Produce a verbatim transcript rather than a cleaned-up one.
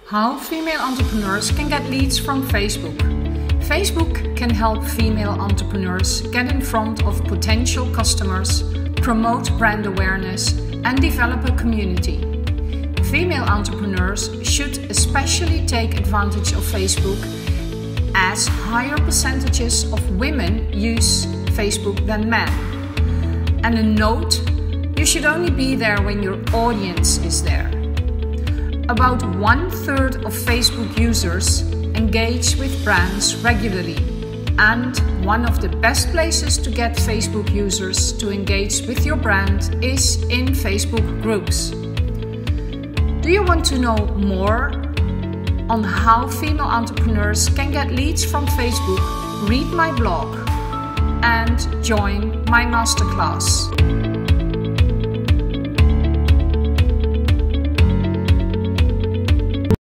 How female entrepreneurs can get leads from Facebook. Facebook can help female entrepreneurs get in front of potential customers, promote brand awareness, and develop a community. Female entrepreneurs should especially take advantage of Facebook, as higher percentages of women use Facebook than men. And a note, you should only be there when your audience is there. About one third of Facebook users engage with brands regularly, and one of the best places to get Facebook users to engage with your brand is in Facebook groups. Do you want to know more on how female entrepreneurs can get leads from Facebook? Read my blog and join my masterclass.